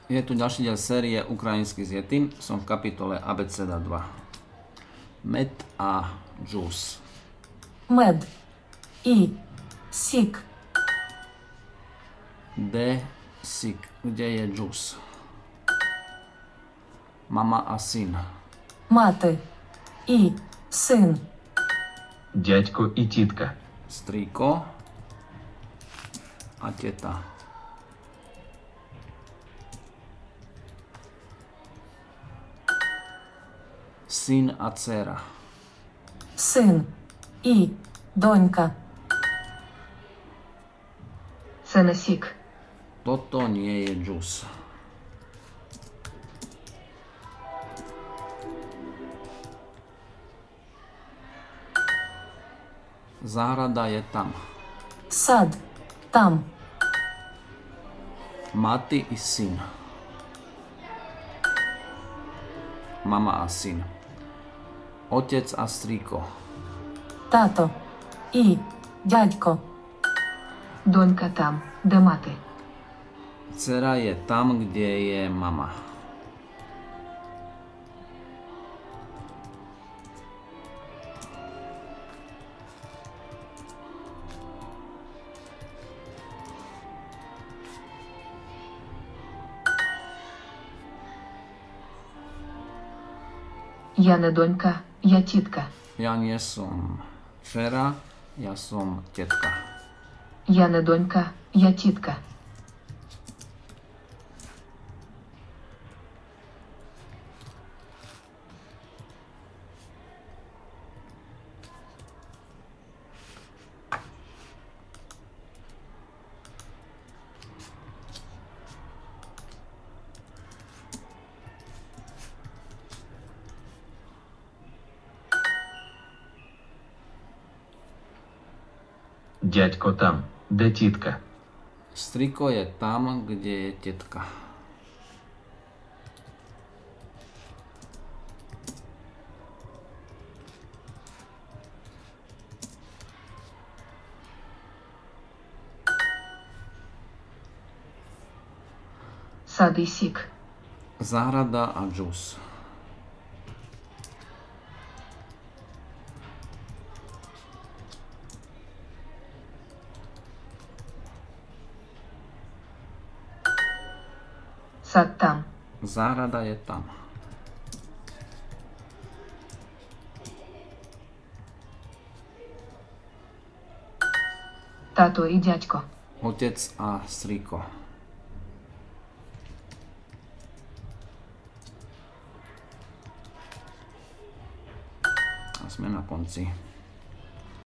Je tu ďalší diel série Ukrajinsky s Yetim. Som v kapitole Abeceda 2. Med a juice. Мед. І. Сік. Де сік? Kde je juice? Mama a syn. Мати. І. Син. Дядько і тітка. Strýko a teta. Syn a dcera. Син. І. Донька. Це не сік. Toto nie je juice. Záhrada je tam. Сад. Там. Mati i syn. Mama a syn. Otec a strýko. Тато. І. Дядько. Донька там, де мати. Dcera je tam, kde je mama. Я не донька, я тітка. Ja nie som dcera, ja som tetka. Я не донька, я тітка. Дядько там, де тітка. Striko je tam, kde je tetka. Сад і сік. Záhrada a juice. Сад там. Záhrada je tam. Тато і дядько. Otec a strýko. A sme na konci.